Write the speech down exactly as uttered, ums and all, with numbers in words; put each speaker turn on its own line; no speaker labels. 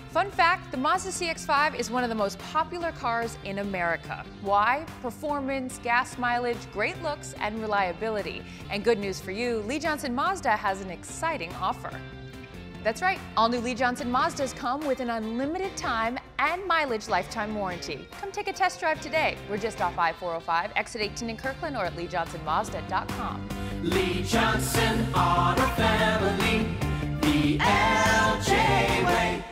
Fun fact, the Mazda C X five is one of the most popular cars in America. Why? Performance, gas mileage, great looks, and reliability. And good news for you, Lee Johnson Mazda has an exciting offer. That's right, all new Lee Johnson Mazdas come with an unlimited time and mileage lifetime warranty. Come take a test drive today. We're just off I four oh five, exit eighteen in Kirkland, or at lee johnson mazda dot com.
Lee Johnson Auto Family, the L J way.